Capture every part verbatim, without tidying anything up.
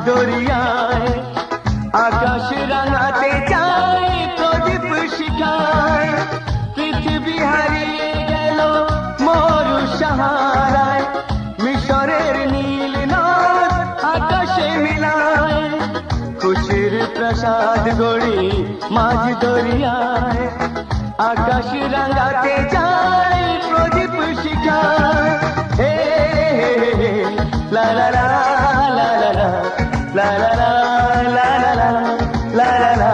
দরিয়ায় আকাশ রাঙাতে চাই প্রদীপ শিখায় পৃথিবী হারিয়ে গেল মরু সাহারায় মিশরের নীল নদ আকাশে মিলায় খুশির প্রসাদ গড়ি মাঝ দরিয়ায় আকাশ রাঙাতে চাই প্রদীপ শিখায় হে লা লা লা লা লা লা লা লা লা লা লা লা লা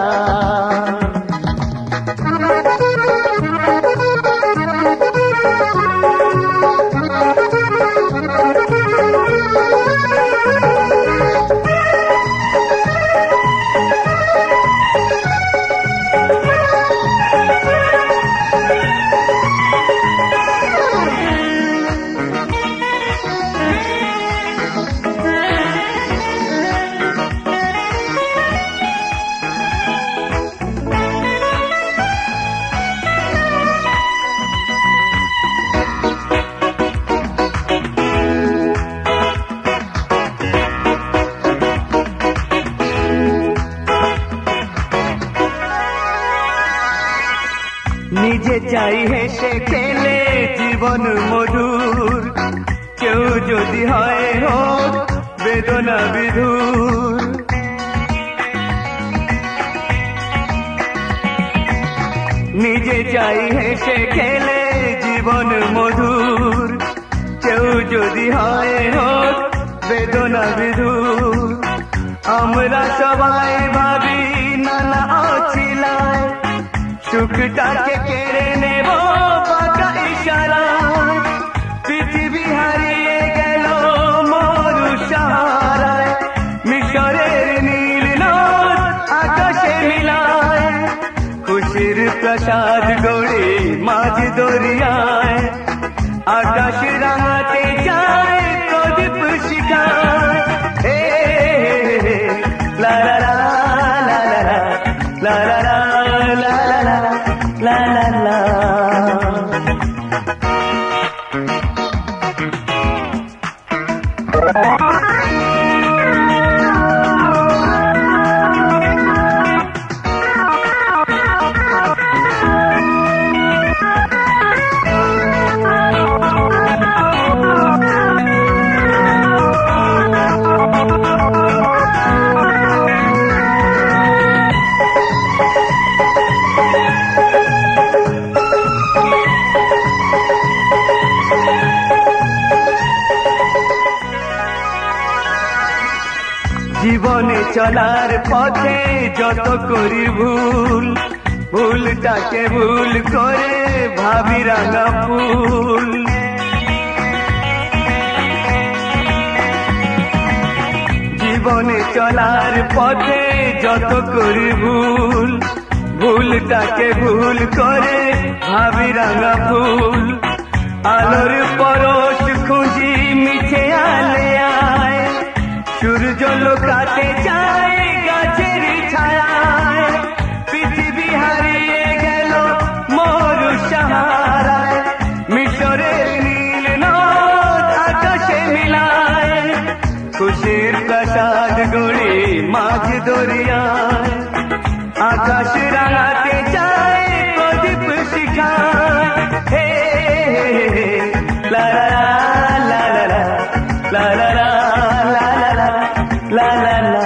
নিজে চাই হেসে খেলে জীবন মধুর কেউ যদি হয় হোক বেদনা বিধুর নিজে চাই হেসে খেলে জীবন মধুর কেউ যদি হয় হোক বেদনা বিধুর আমরা সবাই ভাবি নানা অছিলায় সুখটাকে কেড়ে নেব পাকা ইশারায় পৃথিবী হারিয়ে গেল মরু সাহারায় মিশরের নীল নদ আকাশে মিলায় খুশির প্রসাদ গড়ে মাঝ দরিয়ায় আকাশ রাঙাতে চায় প্রদীপ শিখায় হে লা লা লা লা লা লা লা La la la la জীবনে চলার পথে যত করি ভুল ভুলটাকে ভুল করে ভাবি রাঙা ফুল জীবনে চলার পথে যত করি ভুল ভুলটাকে ভুল করে ভাবি রাঙা ফুল আলোর পরশ খুঁজি মিছে আলে আয় সূর্য লোকাতে যায় গাছের ছায়ায় পৃথিবী হারিয়ে গেল মরু সাহারায় মিশরের নীল নদ আকাশে মিলায় খুশির প্রসাদ গড়ে মাঝ দরিয়ায় আকাশ রাঙাতে চায় প্রদীপ শিখায় হে লা লা লা লা লা লা লা La la la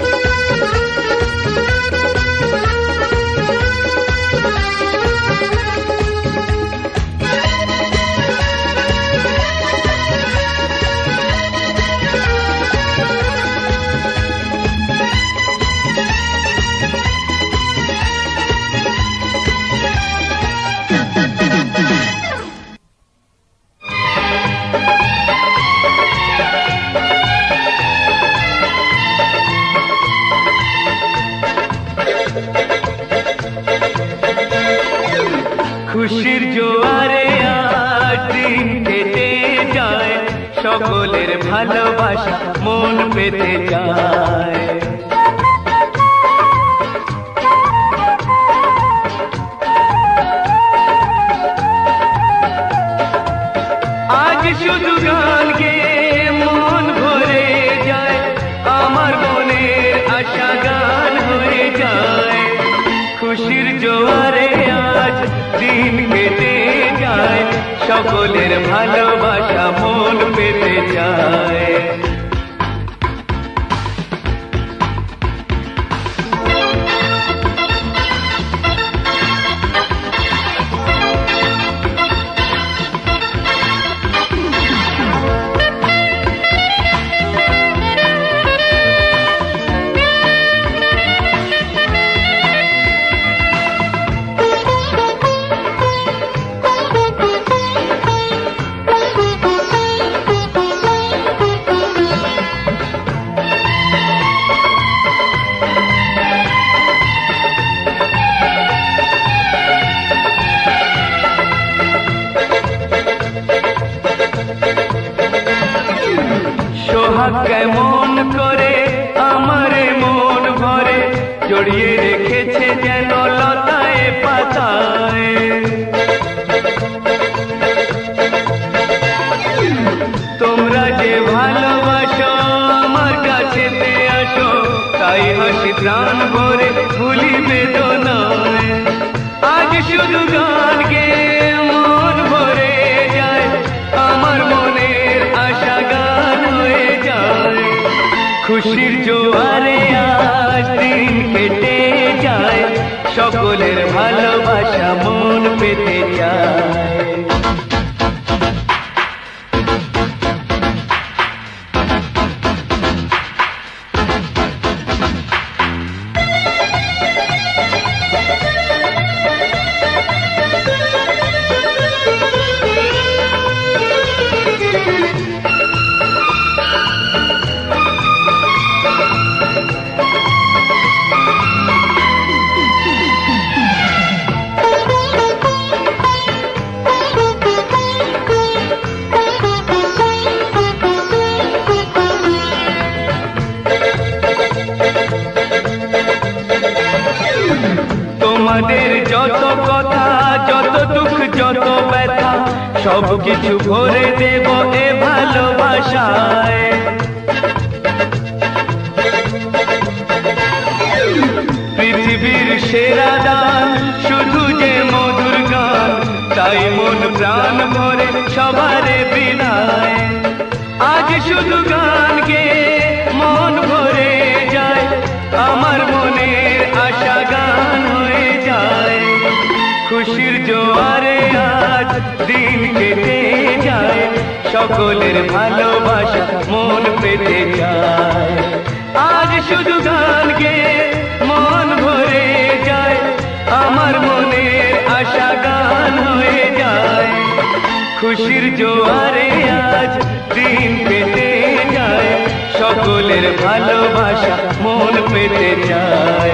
সকলের ভালোবাসা মন পেতে চায়। আজ শুধু গান গেয়ে মন ভরে যায়, আমার মনের আশা গান হয়ে যায়। খুশির জোয়ারে আজ দিন কেটে যায়, সকলের ভালোবাসা মন পেতে চায়। সোহাগ কেমন করে আমারে মন ভরে জড়িয়ে রেখেছে যেন লতায় পাতায়। তোমরা যে ভালোবাসো আমার কাছেতে আসো, তাই হাসি প্রাণ ভরে ভুলি বেদনায়। আজ শুধু গান গেয়ে মন ভরে যায়, আমার মনের আশা গান হয়ে যায়। খুশির জোয়ারে আজ দিন কেটে যায়, সকলের ভালোবাসা মন পেতে চায়। তোমাদের যত কথা, যত দুঃখ, যত ব্যথা, সব কিছু ভরে দেব এ ভালোবাসায়। পৃথিবীর সেরা দান শুধু যে মধুর গান, তাই মন প্রাণ ভরে সবারে বিদায়। আজ শুধু গান গেয়ে মন ভরে যায়, আমার মনের আশা গান হয়ে যায়। খুশির জোয়ারে আজ দিন কেটে যায়, সকলের ভালোবাসা মন পেতে চায়। আজ শুধু গান গেয়ে মন ভরে যায়, আমার মনের আশা গান হয়ে যায়। খুশির জোয়ারে আজ দিন কেটে যায়, সকলের ভালোবাসা মন পেতে চায়।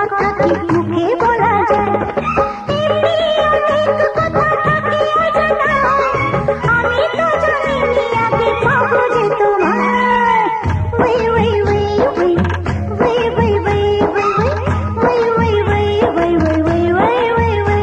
কথা কি মুখে বলা যায় এমনি অনেক কথা থাকে অজানা আমি তো জানিনি আগে পাবো যে তোমায় ওই ওই ওই ওই ওই ওই ওই ওই ওই ওই ওই ওই ওই ওই ওই ওই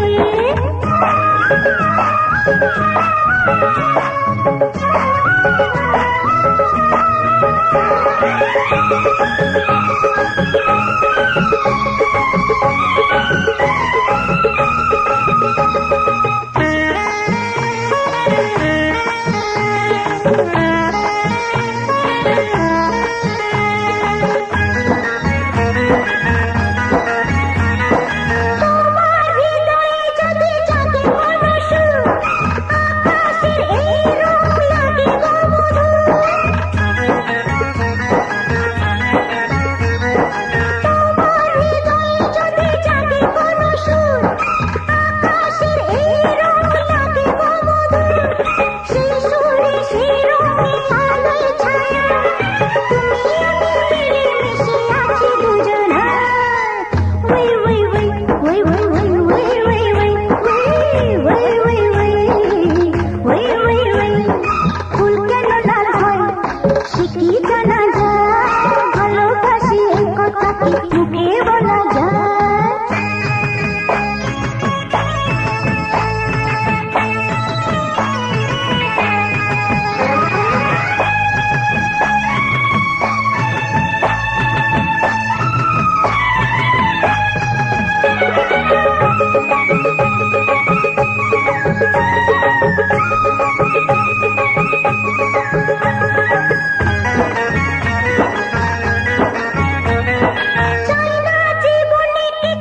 জীবনে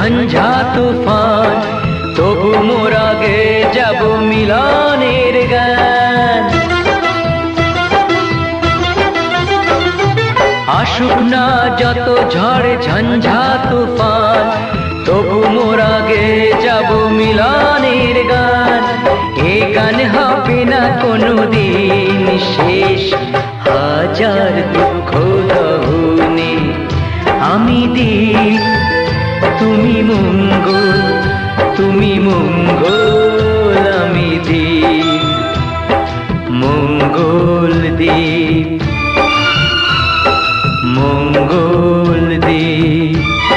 ঝঞ্ঝা তুফান, তবু মোরা গেয়ে যাব মিলনের গান। আসুক না যত ঝড় ঝঞ্ঝা তুফান, তবু মোরা গেয়ে যাব মিলনের গান। এ গান হবে না কোনোদিন শেষ, হাজার দুঃখ দহনে আমি দ্বীপ, তুমি মঙ্গল, তুমি মঙ্গল, আমি দ্বীপ, মঙ্গল দ্বীপ, মঙ্গল দ্বীপ।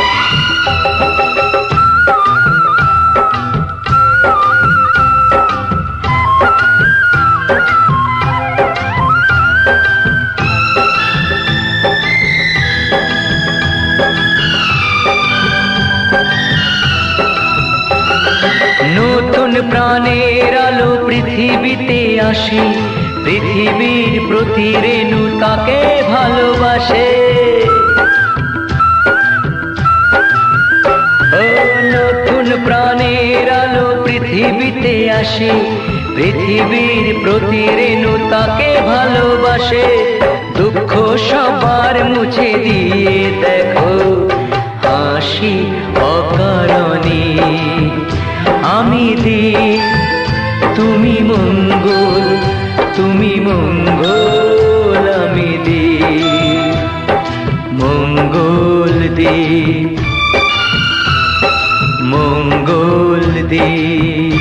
নতুন প্রাণের আলো পৃথিবীতে আসে, পৃথিবীর প্রতি রেণু তাকে ভালোবাসে। ও নতুন প্রাণের আলো পৃথিবীতে আসে, পৃথিবীর প্রতি রেণু তাকে ভালোবাসে। দুঃখ সবার মুছে দিয়ে দেখো হাসি অকারণে আমি দ্বীপ, তুমি মঙ্গল, তুমি মঙ্গল, আমি দ্বীপ, মঙ্গল দ্বীপ, মঙ্গল দ্বীপ।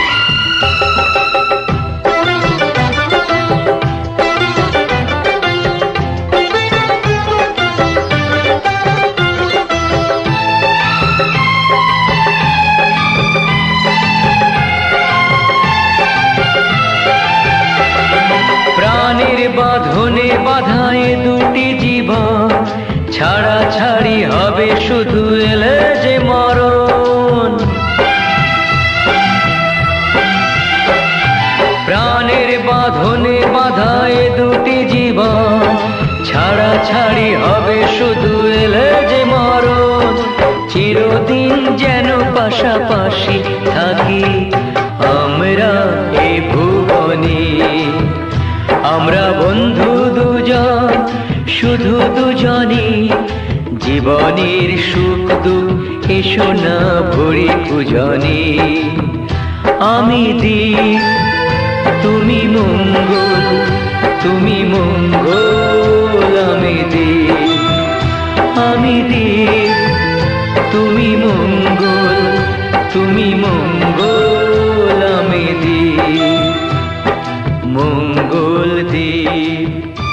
বাঁধনে বাঁধায় দুটি জীবন, ছাড়া ছাড়ি হবে শুধু এলে যে মরণ। প্রাণের বাঁধনে বাঁধায় দুটি জীবন, ছাড়া ছাড়ি হবে শুধু এলে যে মরণ। চিরদিন যেন পাশাপাশি থাকি আমরা এ ভুবনে, আমরা বন্ধু দুজন, শুধু দুজনে, জীবনের সুখ দুঃখ এসো না ভরি পূজনে। আমি দ্বীপ, তুমি মঙ্গল, তুমি মঙ্গল, আমি দ্বীপ, আমি দ্বীপ, তুমি মঙ্গল, তুমি মঙ্গল, আমি দ্বীপ, মঙ্গল দ্বীপ।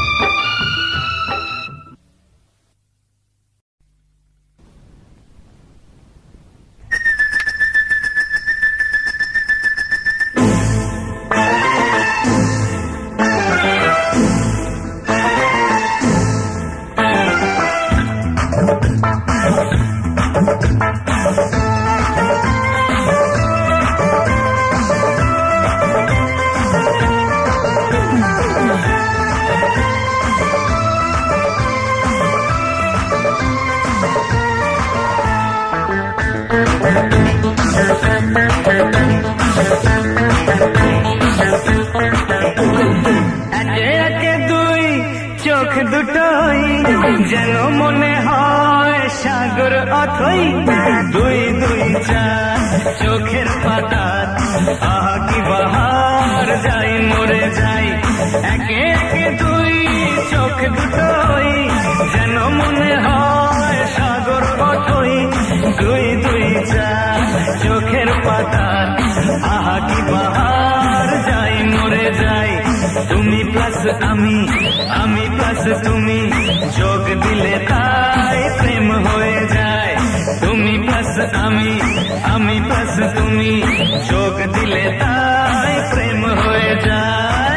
যেন মনে হয় সাগর অথই, দুই দুই চার চোখের পাতা, আহা কি বাহার, যাই মরে যাই একে একে দুই চোখ দুটোই, যেন মনে হয় সাগর অথই, দুই দুই চার চোখের পাতা, আহা কি বাহার, যাই মরে যাই। তুমি প্লাস আমি, আমি প্লাস তুমি, যোগ দিলে তাই প্রেম হয়ে যায়। তুমি প্লাস আমি, আমি প্লাস তুমি, যোগ দিলে তাই প্রেম হয়ে যায়।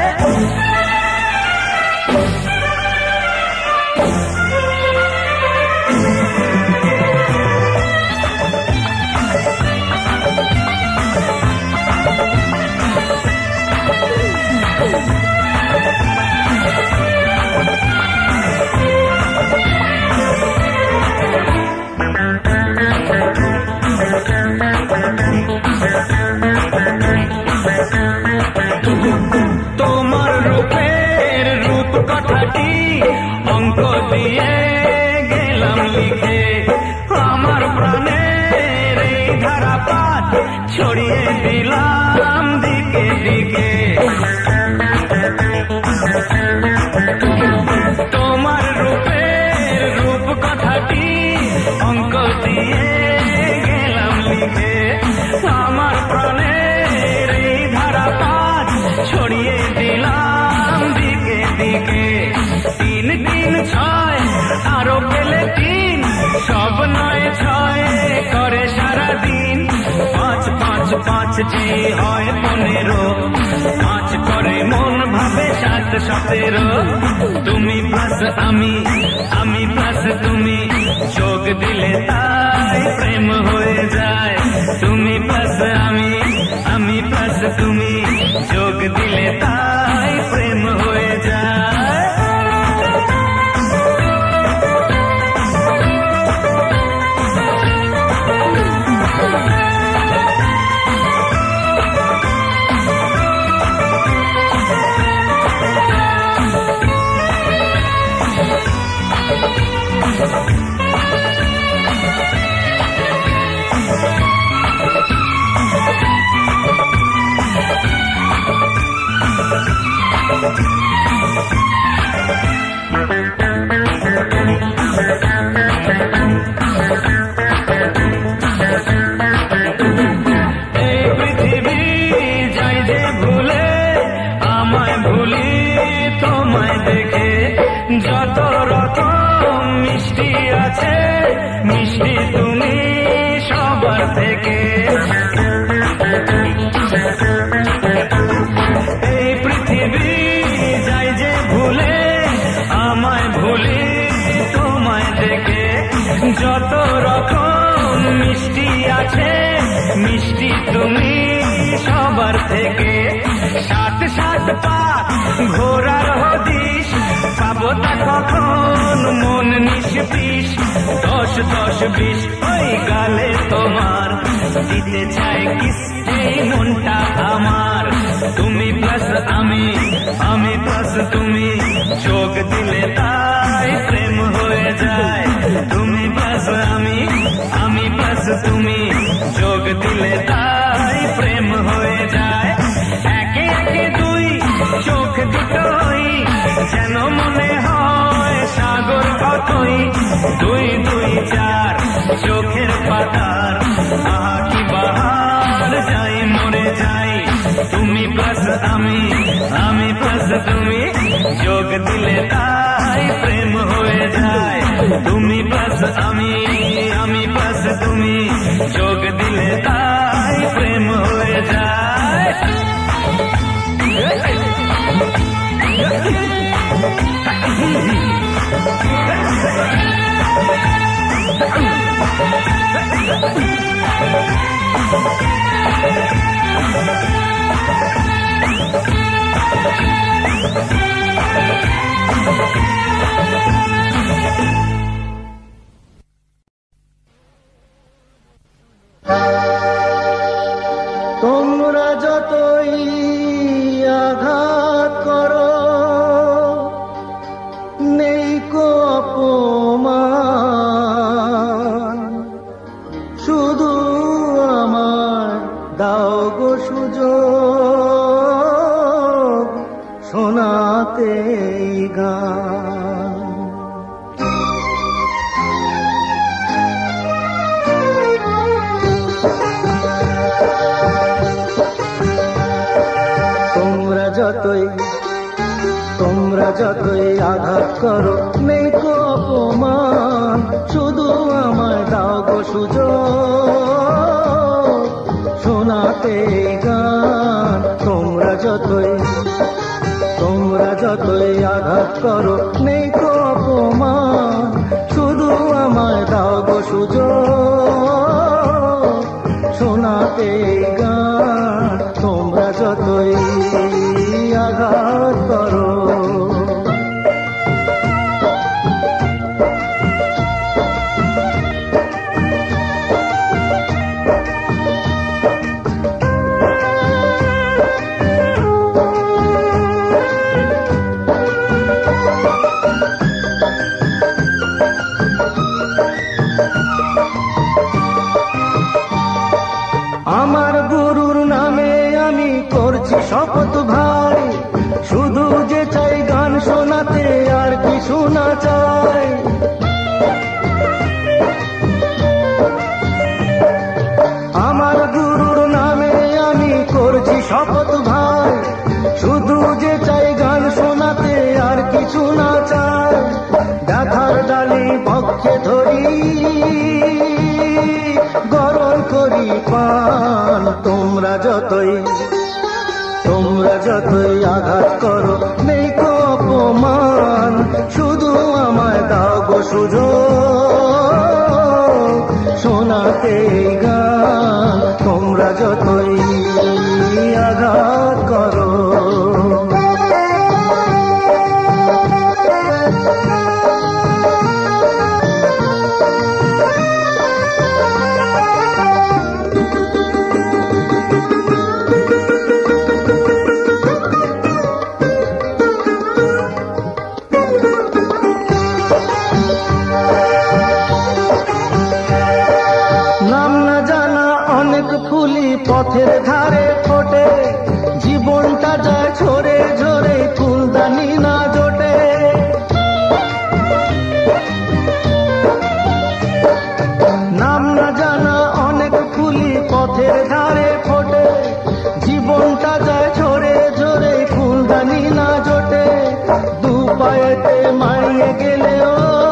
দিয়ে গেলাম লিখে আমার প্রাণের এই ধারাপাত ছড়িয়ে দিলাম দিকে দিকে তোমার রূপের রূপ কথাটি অঙ্ক দিয়ে গেলাম লিখে আমার প্রাণের এই ধারাপাত ছড়িয়ে দিলাম দিকে দিকে তিন তিন ছয় আরো পেলে তিন সব নয় ছয় করে সারাদিন পাঁচ পাঁচ পাঁচ যে হয় পনেরো পাঁচ করে মন ভাবে সাত সতেরো তুমি প্লাস আমি আমি প্লাস তুমি যোগ দিলে তাই প্রেম হয়ে যায় তুমি প্লাস আমি আমি প্লাস তুমি যোগ দিলে তাই প্রেম হয়ে যায় যত রকম মিষ্টি আছে মিষ্টি তুমি সবার থেকে এই পৃথিবী যাই যে ভুলে আমায় ভুলি তোমায় দেখে যত রকম মিষ্টি আছে মিষ্টি তুমি সবার থেকে সাত সাত পা ঘোরার হদিস পাবো তা কখন মন নিষ্পিস দশ দশ বিশ ওই গালে তোমার দিতে চাই কিস এই মনটা আমার তুমি প্লাস আমি আমি প্লাস তুমি যোগ দিলে তাই প্রেম হয়ে যায় তুমি প্লাস আমি আমি প্লাস তুমি যোগ দিলে তাই প্রেম হয়ে যায় একে একে দুই চোখ দুটোই যেন মনে হয় সাগর কতই দুই দুই চার চোখের পাতার আহা কি বাহার যাই মরে যাই তুমি প্লাস আমি আমি প্লাস তুমি যোগ দিলে তাই প্রেম হয়ে যায় তুমি প্লাস আমি আমি প্লাস তুমি যোগ দিলে তাই প্রেম হয়ে যায় তোমরা যতই আঘাত করো নেই কো অপমান শুধু আমার দাও গো সুযোগ শোনাতে গান তোমরা যতই তোমরা যতই আঘাত করো নেই কো অপমান শুধু আমায় দাও গো সুযোগ শোনাতে গান তোমরা যতই তোমরা যতই আঘাত করো নেই কো অপমান শুধু আমায় দাও গো সুযোগ শোনাতে গান তোমরা যতই আঘাত করো না চাই। আমার গুরুর নামে আমি করছি শপথ ভাই, শুধু যে চাই গান শোনাতে আর কিছু না চাই। ব্যথার ডালি পক্ষে ধরি গরম করি পান, তোমরা যতই তোমরা যতই আঘাত করো নেই কো অপমান, শুধু আমায় দাও গো সুযোগ শোনাতে গান, তোমরা যতই আঘাত করো। পথের ধারে ফোটে জীবনটা যায় ঝরে ঝরে, ফুলদানি না জোটে। নাম না জানা অনেক ফুলি পথের ধারে ফোটে, জীবনটা যায় ঝরে ঝরে, ফুলদানি না জোটে। দু পায়েতে মারিয়ে গেলেও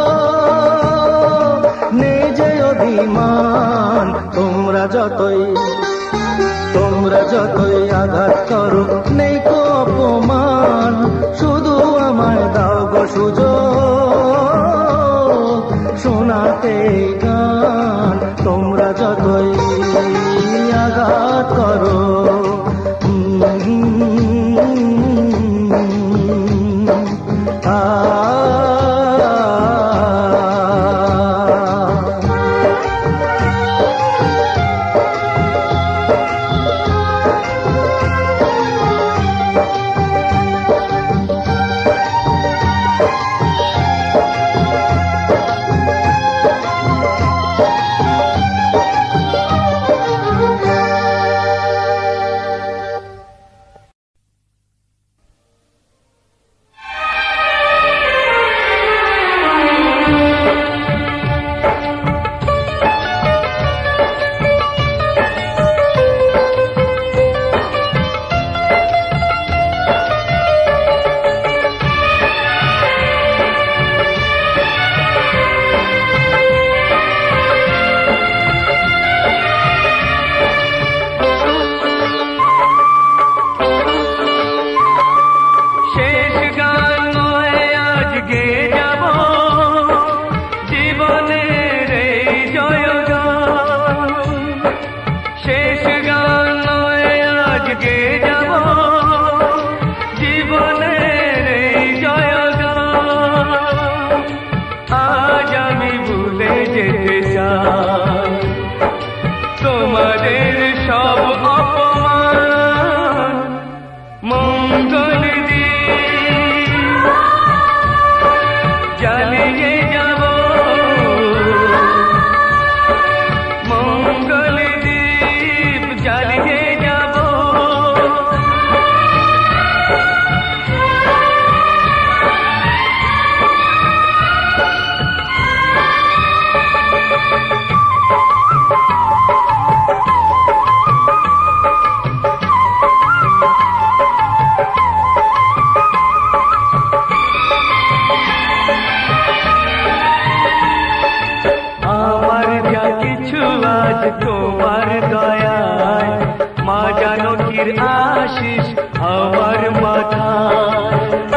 নেই যে অভিমান, তোমরা যতই তোমরা যতই আঘাত করো নেই কো অপমান, শুধু আমায় দাও গো সুযোগ শোনাতে গান, তোমরা যতই আঘাত করো। আ তোমার দয়ায় মা জানকীর আশিস আমার মাথায়,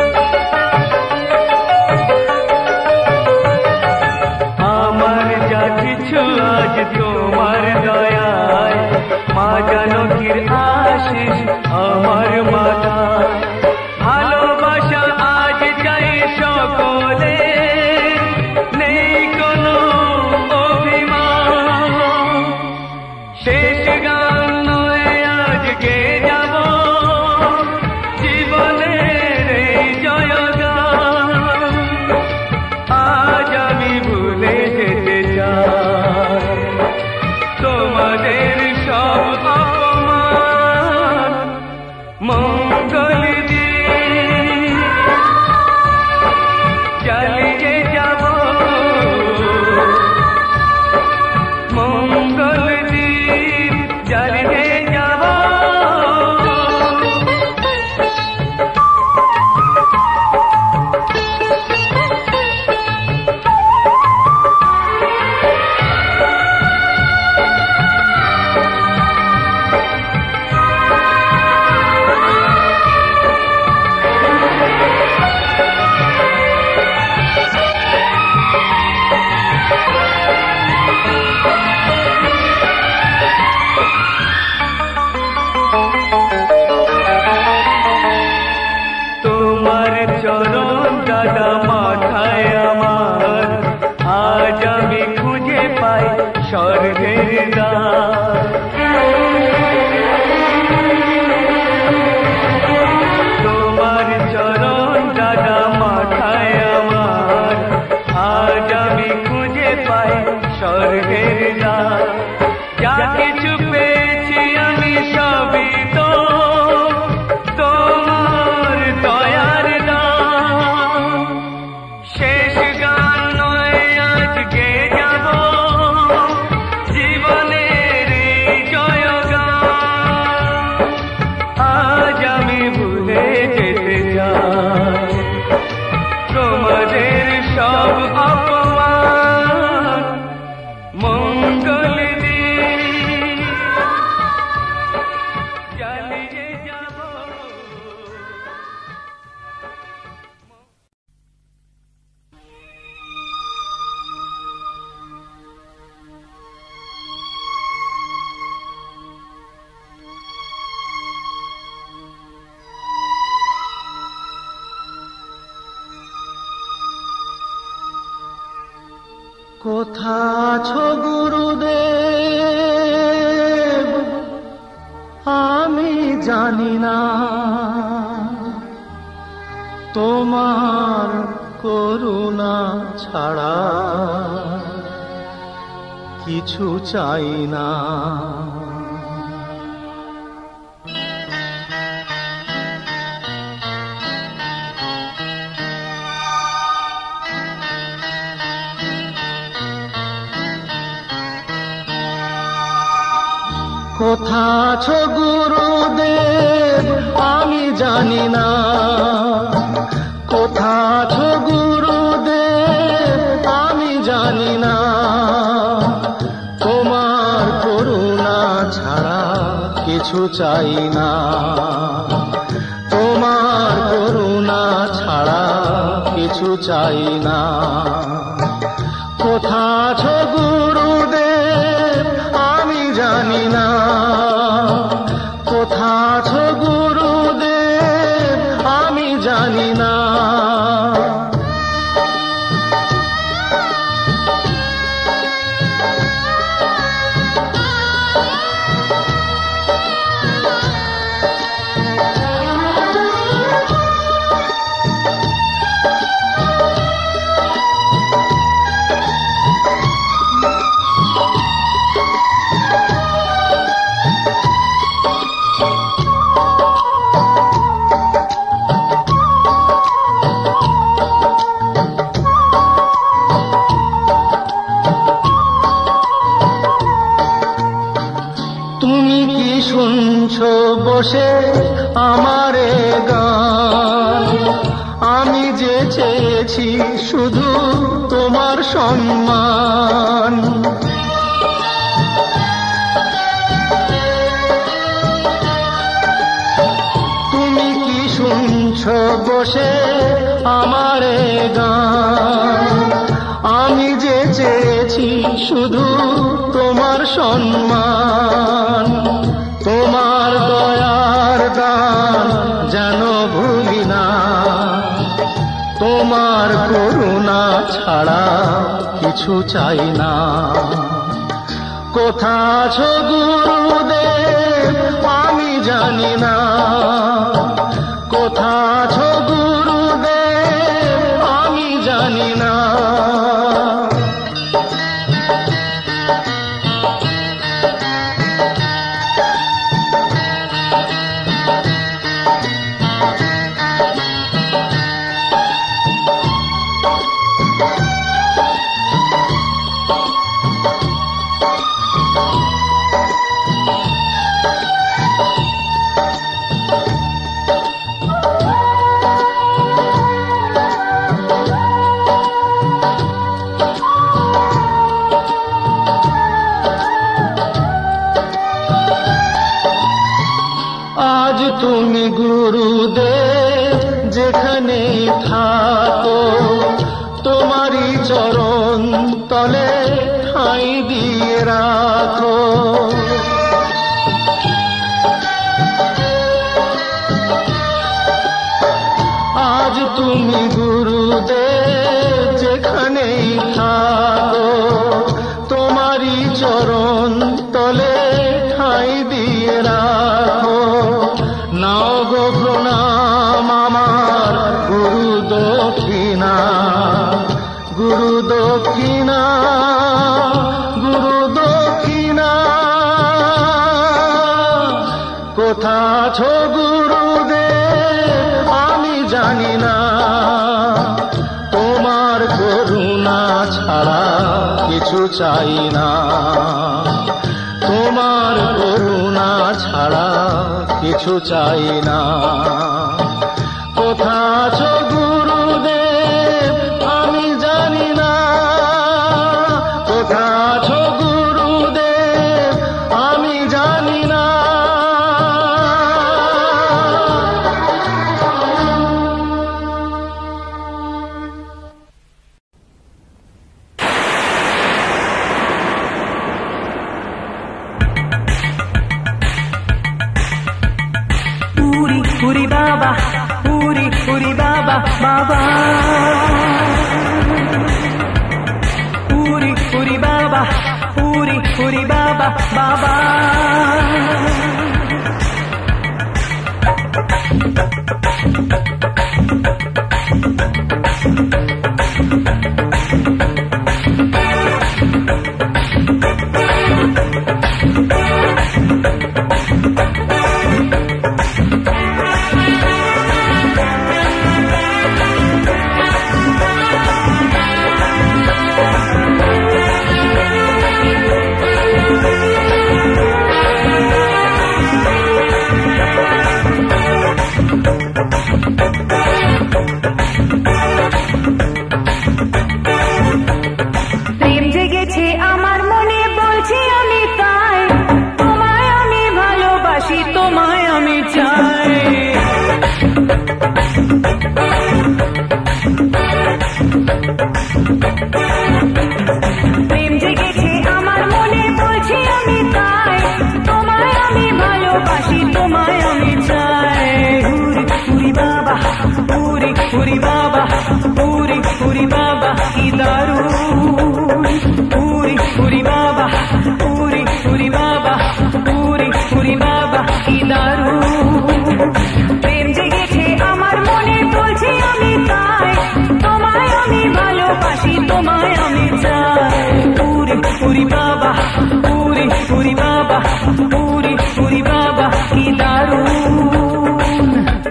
আমার যা কিছু আজ তোমার দয়ায় মা জানকীর আশিস আমার মাথায়। ভালোবাসা আজ চাই সকলে, নেই কোনো অভিমান, শেষ গান নয় আজ গেয়ে যাব জীবনের এই জয়গান। আজ আমি ভুলে যেতে চাই তোমাদের সব অপমান, মঙ্গল কোথা আছো গুরুদেব আমি জানি না, তোমার করুণা ছাড়া কিছু চাই না। কোথা আছো গুরুদেব আমি জানি না, কোথা আছো গুরুদেব আমি জানি না, তোমার করুণা ছাড়া কিছু চাই না, তোমার করুণা ছাড়া কিছু চাই না। কোথা আছো গুরুদেব আমি জানি না, কোথা আছো গুরুদেব আমি জানি না। শুনছো বসে আমারে গান, আমি যে চেয়েছি শুধু তোমার সম্মান। তুমি কি শুনছো বসে আমারে গান, আমি যে চেয়েছি শুধু তোমার সম্মান। তোমার দয়ার দান যেন ভুলি না, তোমার করুণা ছাড়া কিছু চাই না। কোথা আছো গুরুদেব আমি জানি না, কোথা আছো গুরুদেব আমি জানি না। আজ তুমি গুরুদেব যেখানে থাকো, তোমারই চরণ তলে ঠাঁই দিয়ে রাখো। আজ তুমি গুরুদেব যেখানেই থাকো, তোমারই চরণ তলে ঠাঁই দিয়ে রাখো। নাও গো প্রণাম আমার গুরু দক্ষিণা, গুরু দক্ষিণা, গুরু দক্ষিণা। কোথা আছো গুরুদেব আমি জানি না, তোমার করুণা ছাড়া কিছু চাই না, তোমার করুণা ছাড়া কিছু চাই না। কোথা আছো গুরুদেব আমি জানি না, কোথা আছো গুরুদেব আমি জানি না। Puri Baba, Puri Puri Baba, Baba. Puri Puri উরি বাবা বাবা। প্রেম জেগেছে আমার মনে বলছি আমি তাই, তোমায় আমি ভালোবাসি তোমায় আমি চাই। প্রেম জেগেছে আমার মনে বলছি আমি তাই, তোমায় আমি ভালোবাসি তোমায় আমি চাই। উরি উরি বাবা উরি উরি বাবা উরি উরি বাবা কি দারুণ। উরি উরি বাবা উরি উরি বাবা উরি উরি বাবা কি দারুণ। প্রেম জেগেছে আমার মনে বলছি আমি তাই, তোমায় আমি ভালোবাসি তোমায় আমি চাই। উরি উরি বাবা উরি উরি বাবা উরি উরি বাবা কি দারুণ।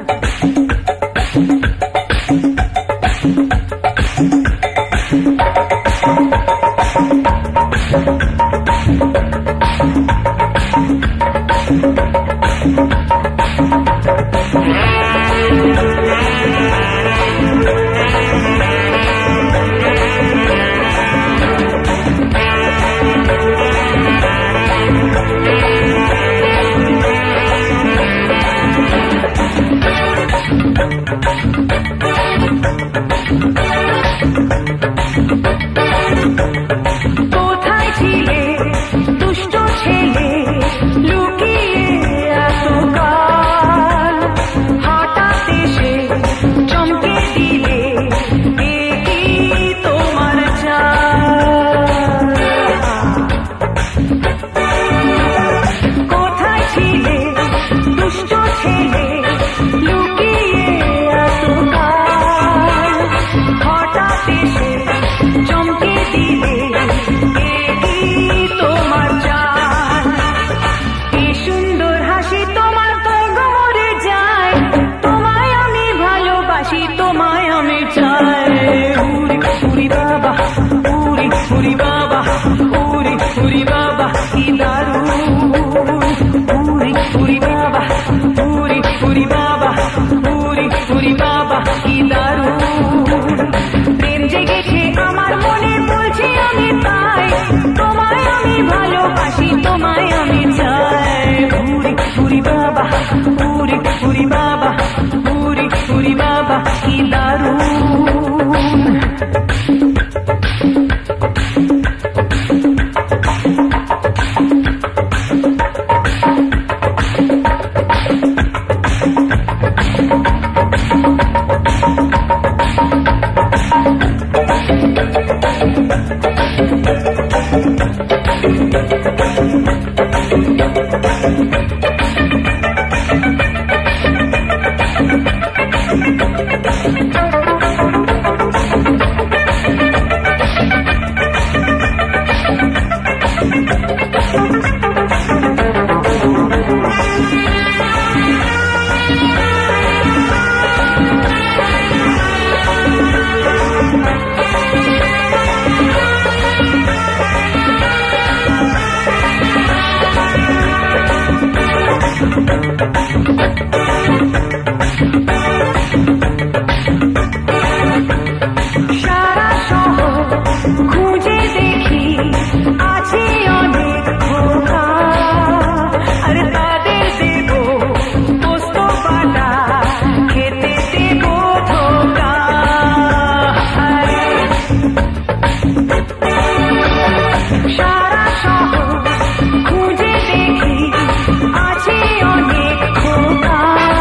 কোথায় ছিলে দুষ্ট ছেলে লুকিয়ে এতকাল, হঠাৎ এসে চমকে দিলে এ কি তোমার চাল। কোথায় ছিলে দুষ্ট ছেলে লুকিয়ে এতকাল, হঠাৎ এসে চমকে দিলে এ কি তোমার চাল। কি সুন্দর হাসি তোমার তো মরে যায়, তোমায় আমি ভালোবাসি তোমায় আমি চাই। উরি উরি বাবা উরি উরি বাবা উরি উরি বাবা কি দারুণ। উরি উরি বাবা উরি উরি বাবা উরি উরি বাবা কি দারুণ। প্রেম জেগেছে আমার মনে বলছি আমি তাই, তোমায় আমি ভালোবাসি তোমায় আমি চাই। উরি উরি বাবা উরি উরি বাবা উরি উরি বাবা কি দারুণ। সারা শহর খুঁজে দেখি আছে অনেক খোকা, আর তাদের দেব পোস্ত পাতা খেতে দেব ধোকা। সারা শহর খুঁজে দেখি আছে অনেক খোকা,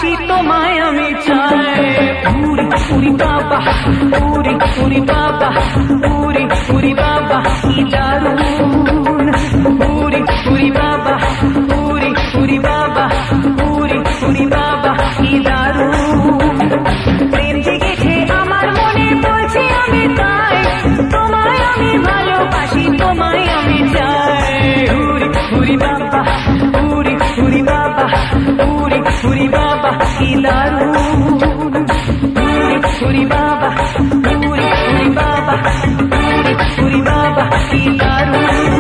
ভালোবাসি তোমায় আমি চাই উরি উরি বাবা উরি উরি বাবা উরি উরি বাবা কি দারুণ উরি উরি বাবা উরি উরি বাবা উরি উরি বাবা কি দারুণ প্রেম জেগেছে আমার মনে বলছি আমি তাই তোমায় আমি ভালোবাসি তোমায় আমি চাই উরি উরি বাবা উরি উরি বাবা উরি উরি বাবা কি দারুণ উরি উরি বাবা উরি উরি বাবা উরি উরি বাবা কি দারুণ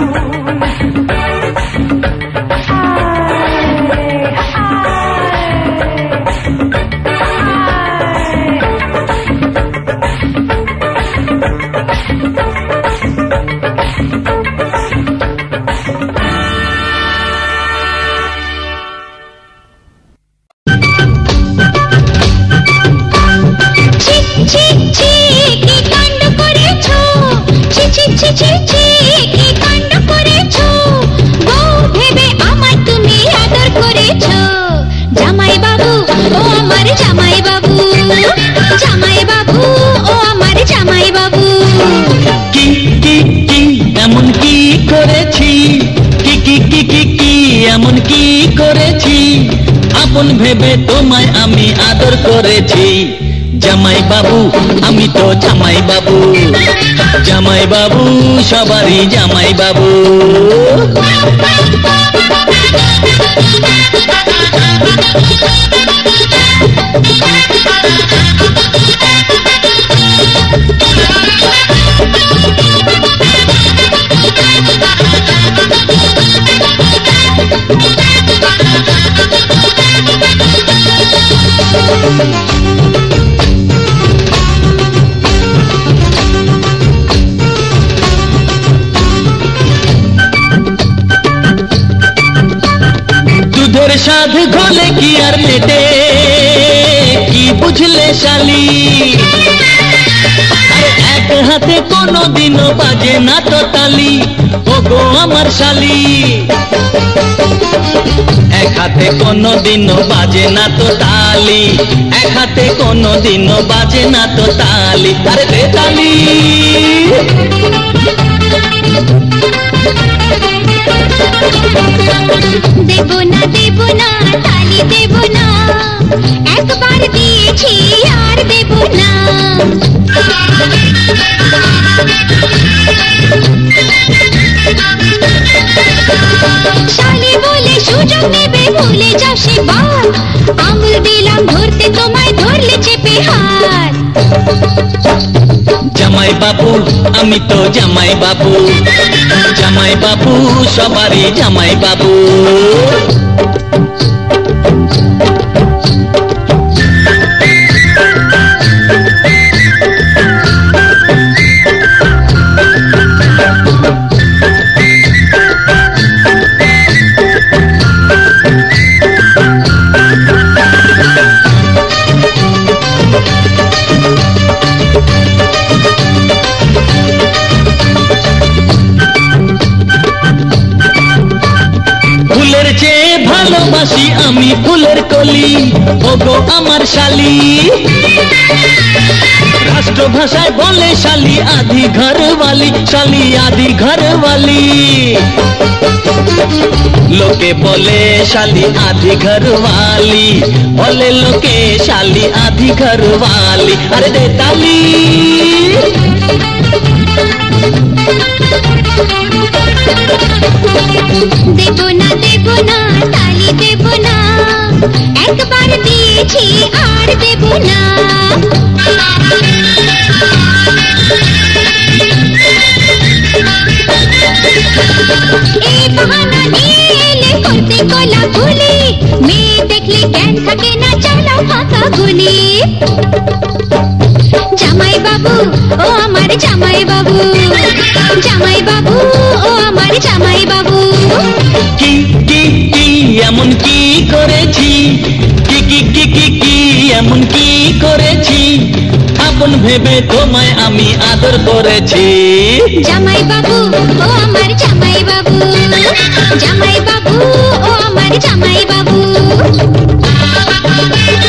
আপন ভেবে তোমায় আমি আদর করেছি জামাই বাবু আমি তো জামাই বাবু জামাই বাবু সবারই জামাই বাবু দুধের স্বাদ ঘোলে কি আর মেটে কি বুঝলে শালি আরে এক হাতে কোনো দিনও বাজে না তো তালি ও গো আমার শালি এক হাতে কোনো দিনও বাজে না তো তালি এক হাতে কোনো দিনও বাজে না তো তালি আরে দে তালি দেব না দেব না তালি দেব না একবার দিয়েছি আর দেব না শালি বলে সুযোগ নেবে ভুলে যাও সেবার আঙুল দিলাম ধরতে তোমায় ধরলে চেপে হাত জামাই বাবু আমি তো জামাই বাবু জামাই বাবু সবারই জামাই বাবু ফুলের চেয়ে ভালোবাসি আমি ফুলের কলি ওগো আমার শালি রাষ্ট্রভাষায় বলে শালি আধি ঘরওয়ালি শালি আধি ঘরওয়ালি লোকে বলে শালি আধি ঘরওয়ালি বলে লোকে শালি আধি ঘরওয়ালি আরে দে তালি দেব না দেব না তালি দেব না একবার দিয়েছি আর দেব না এই বাহানা নিয়ে এলে করতে গলা গুলি মেয়ে দেখলে জ্ঞান থাকে না চালাও ফাঁকা গুলি জামাই বাবু ও আমার জামাই বাবু জামাই বাবু ও আমার জামাই বাবু কি কি কি এমন কি করেছি কি কি কি কি কি এমন কি করেছি আপন ভেবে তোমায় আমি আদর করেছি জামাই বাবু ও আমার জামাই বাবু জামাই বাবু ও আমার জামাই বাবু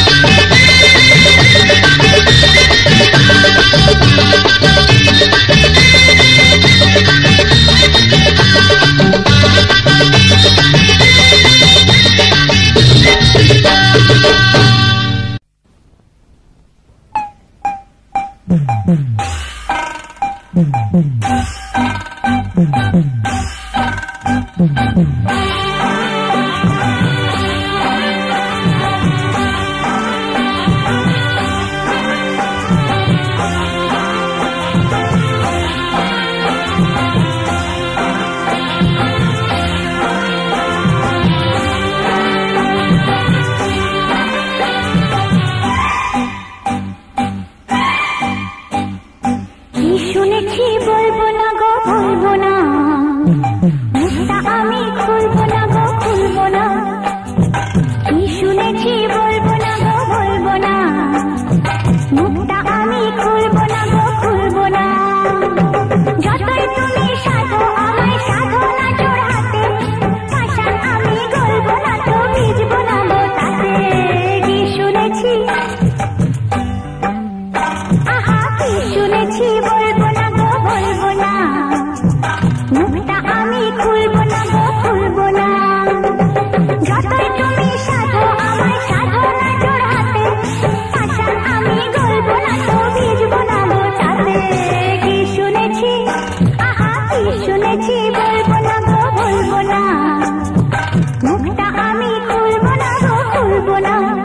শুনেছি বলবো না গো বলবো না, মুখটা আমি খুলবো না গো খুলবো না।